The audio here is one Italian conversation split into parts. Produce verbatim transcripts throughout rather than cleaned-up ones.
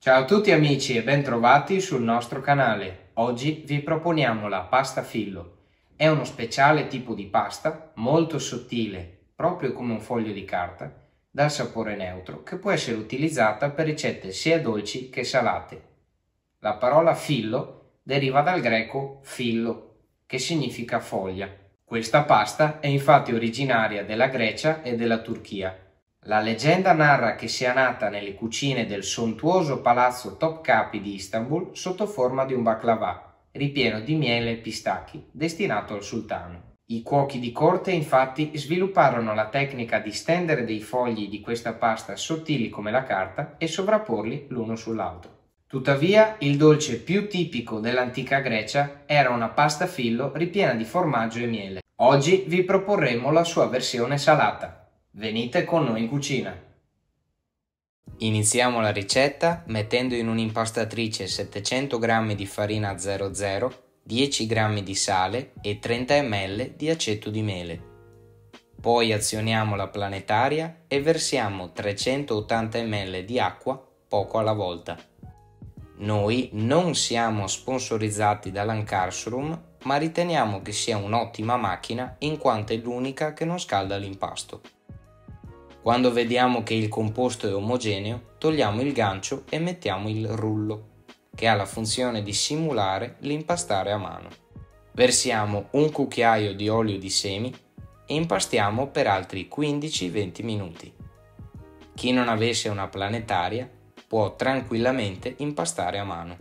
Ciao a tutti amici e bentrovati sul nostro canale. Oggi vi proponiamo la pasta fillo. È uno speciale tipo di pasta molto sottile, proprio come un foglio di carta, dal sapore neutro, che può essere utilizzata per ricette sia dolci che salate. La parola fillo deriva dal greco phyllo, che significa foglia. Questa pasta è infatti originaria della Grecia e della Turchia. La leggenda narra che sia nata nelle cucine del sontuoso palazzo Topkapi di Istanbul sotto forma di un baklava, ripieno di miele e pistacchi, destinato al sultano. I cuochi di corte infatti svilupparono la tecnica di stendere dei fogli di questa pasta sottili come la carta e sovrapporli l'uno sull'altro. Tuttavia, il dolce più tipico dell'antica Grecia era una pasta fillo ripiena di formaggio e miele. Oggi vi proporremo la sua versione salata. Venite con noi in cucina. Iniziamo la ricetta mettendo in un'impastatrice settecento grammi di farina zero zero, dieci grammi di sale e trenta millilitri di aceto di mele. Poi azioniamo la planetaria e versiamo trecentottanta millilitri di acqua poco alla volta. Noi non siamo sponsorizzati da Lancarsrum, ma riteniamo che sia un'ottima macchina in quanto è l'unica che non scalda l'impasto. Quando vediamo che il composto è omogeneo, togliamo il gancio e mettiamo il rullo, che ha la funzione di simulare l'impastare a mano. Versiamo un cucchiaio di olio di semi e impastiamo per altri quindici venti minuti. Chi non avesse una planetaria può tranquillamente impastare a mano.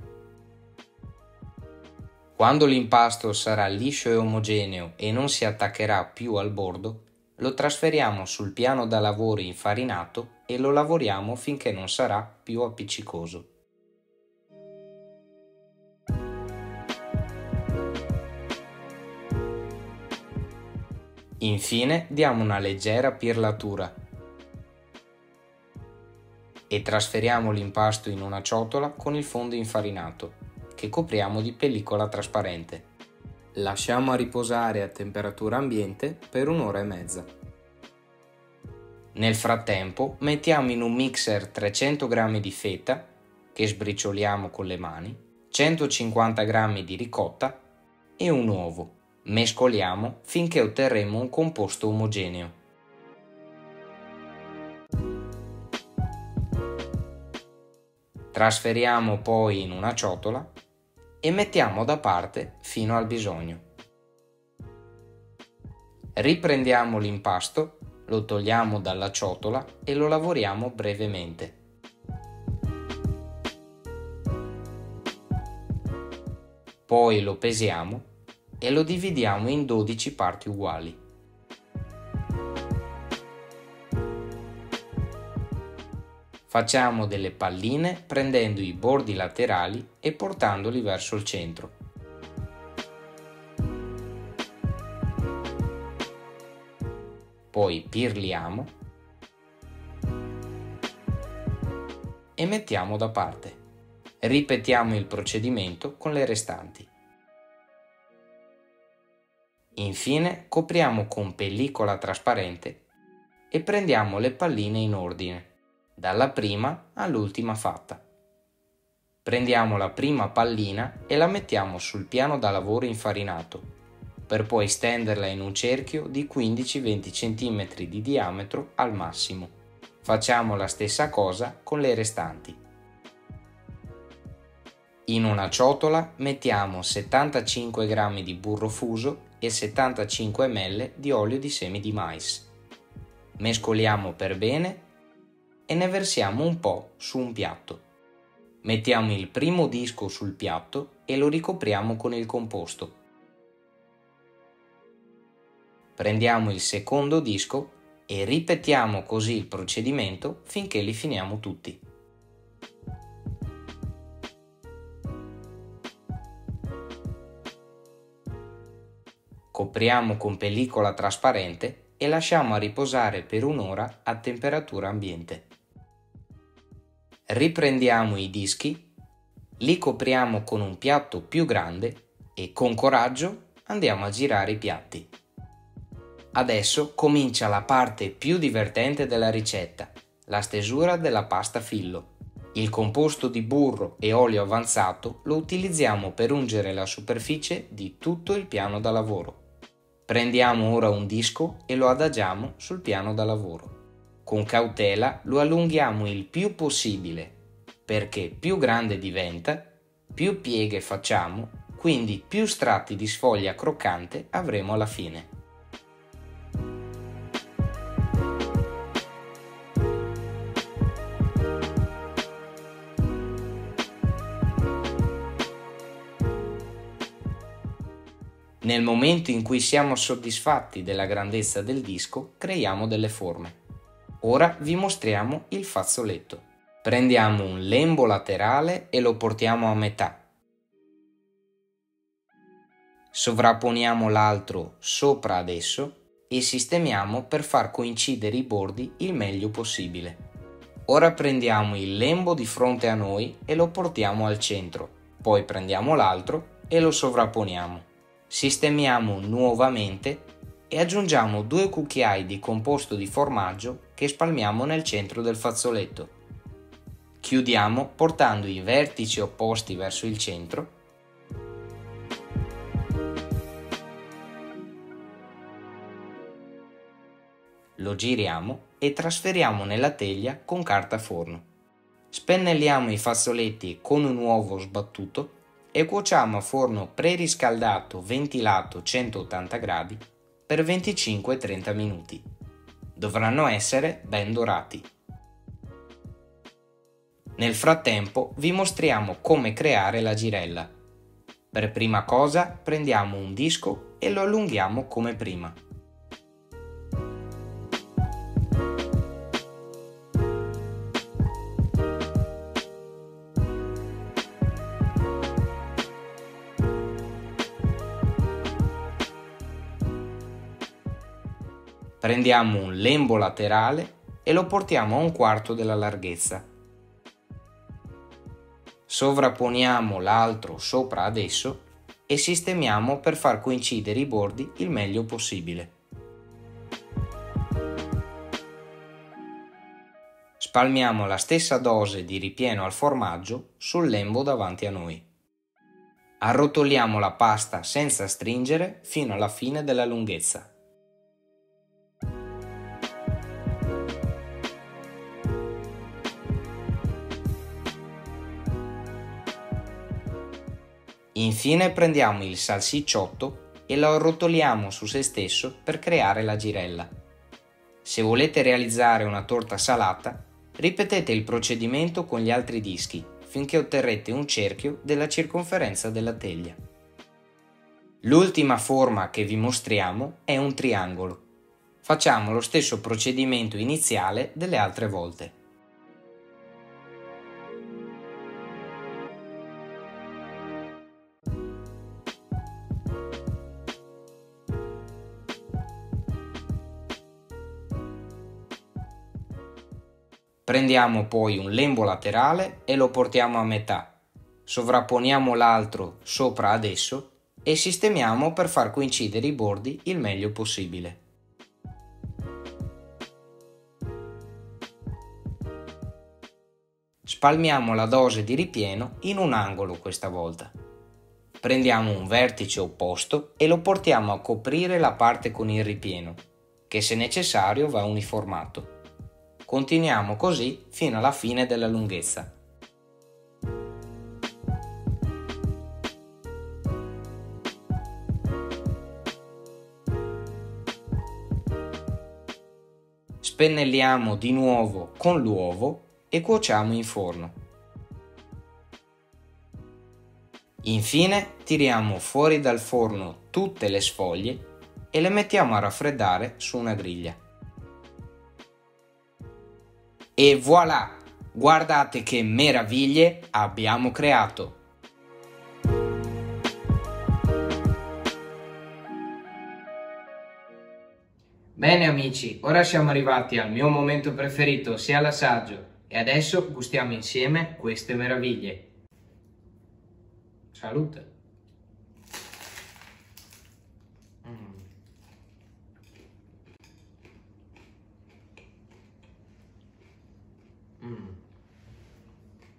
Quando l'impasto sarà liscio e omogeneo e non si attaccherà più al bordo, lo trasferiamo sul piano da lavoro infarinato e lo lavoriamo finché non sarà più appiccicoso. Infine diamo una leggera pirlatura e trasferiamo l'impasto in una ciotola con il fondo infarinato, che copriamo di pellicola trasparente. Lasciamo a riposare a temperatura ambiente per un'ora e mezza. Nel frattempo mettiamo in un mixer trecento grammi di feta, che sbricioliamo con le mani, centocinquanta grammi di ricotta e un uovo. Mescoliamo finché otterremo un composto omogeneo. Trasferiamo poi in una ciotola e mettiamo da parte fino al bisogno. Riprendiamo l'impasto, lo togliamo dalla ciotola e lo lavoriamo brevemente. Poi lo pesiamo e lo dividiamo in dodici parti uguali. Facciamo delle palline prendendo i bordi laterali e portandoli verso il centro. Poi pirliamo e mettiamo da parte. Ripetiamo il procedimento con le restanti. Infine copriamo con pellicola trasparente e prendiamo le palline in ordine, dalla prima all'ultima fatta. Prendiamo la prima pallina e la mettiamo sul piano da lavoro infarinato, per poi stenderla in un cerchio di quindici venti centimetri di diametro al massimo. Facciamo la stessa cosa con le restanti. In una ciotola mettiamo settantacinque grammi di burro fuso e settantacinque millilitri di olio di semi di mais. Mescoliamo per bene e ne versiamo un po' su un piatto. Mettiamo il primo disco sul piatto e lo ricopriamo con il composto. Prendiamo il secondo disco e ripetiamo così il procedimento finché li finiamo tutti. Copriamo con pellicola trasparente e lasciamo a riposare per un'ora a temperatura ambiente. Riprendiamo i dischi, li copriamo con un piatto più grande e con coraggio andiamo a girare i piatti. Adesso comincia la parte più divertente della ricetta, la stesura della pasta fillo. Il composto di burro e olio avanzato lo utilizziamo per ungere la superficie di tutto il piano da lavoro. Prendiamo ora un disco e lo adagiamo sul piano da lavoro. Con cautela lo allunghiamo il più possibile, perché più grande diventa, più pieghe facciamo, quindi più strati di sfoglia croccante avremo alla fine. Nel momento in cui siamo soddisfatti della grandezza del disco, creiamo delle forme. Ora vi mostriamo il fazzoletto. Prendiamo un lembo laterale e lo portiamo a metà. Sovrapponiamo l'altro sopra ad esso e sistemiamo per far coincidere i bordi il meglio possibile. Ora prendiamo il lembo di fronte a noi e lo portiamo al centro, poi prendiamo l'altro e lo sovrapponiamo. Sistemiamo nuovamente e aggiungiamo due cucchiai di composto di formaggio che spalmiamo nel centro del fazzoletto. Chiudiamo portando i vertici opposti verso il centro. Lo giriamo e trasferiamo nella teglia con carta forno. Spennelliamo i fazzoletti con un uovo sbattuto e cuociamo a forno preriscaldato ventilato centottanta gradi per venticinque trenta minuti. Dovranno essere ben dorati. Nel frattempo vi mostriamo come creare la girella. Per prima cosa prendiamo un disco e lo allunghiamo come prima. Prendiamo un lembo laterale e lo portiamo a un quarto della larghezza. Sovrapponiamo l'altro sopra ad esso e sistemiamo per far coincidere i bordi il meglio possibile. Spalmiamo la stessa dose di ripieno al formaggio sul lembo davanti a noi. Arrotoliamo la pasta senza stringere fino alla fine della lunghezza. Infine prendiamo il salsicciotto e lo arrotoliamo su se stesso per creare la girella. Se volete realizzare una torta salata, ripetete il procedimento con gli altri dischi finché otterrete un cerchio della circonferenza della teglia. L'ultima forma che vi mostriamo è un triangolo. Facciamo lo stesso procedimento iniziale delle altre volte. Prendiamo poi un lembo laterale e lo portiamo a metà. Sovrapponiamo l'altro sopra ad esso e sistemiamo per far coincidere i bordi il meglio possibile. Spalmiamo la dose di ripieno in un angolo questa volta. Prendiamo un vertice opposto e lo portiamo a coprire la parte con il ripieno, che se necessario va uniformato. Continuiamo così fino alla fine della lunghezza. Spennelliamo di nuovo con l'uovo e cuociamo in forno. Infine tiriamo fuori dal forno tutte le sfoglie e le mettiamo a raffreddare su una griglia. E voilà! Guardate che meraviglie abbiamo creato! Bene amici, ora siamo arrivati al mio momento preferito, ossia l'assaggio, e adesso gustiamo insieme queste meraviglie. Salute! Mm. Mm.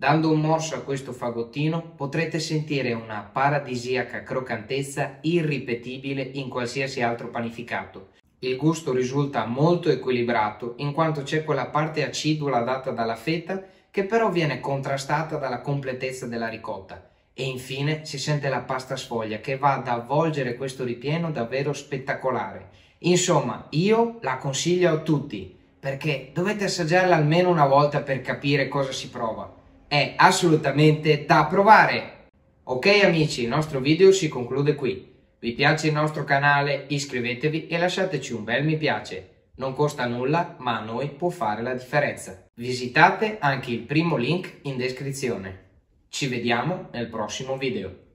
Dando un morso a questo fagottino potrete sentire una paradisiaca croccantezza irripetibile in qualsiasi altro panificato. Il gusto risulta molto equilibrato in quanto c'è quella parte acidula data dalla feta che però viene contrastata dalla completezza della ricotta. E infine si sente la pasta sfoglia che va ad avvolgere questo ripieno davvero spettacolare. Insomma, io la consiglio a tutti perché dovete assaggiarla almeno una volta per capire cosa si prova. È assolutamente da provare! Ok amici, il nostro video si conclude qui. Vi piace il nostro canale? Iscrivetevi e lasciateci un bel mi piace. Non costa nulla, ma a noi può fare la differenza. Visitate anche il primo link in descrizione. Ci vediamo nel prossimo video.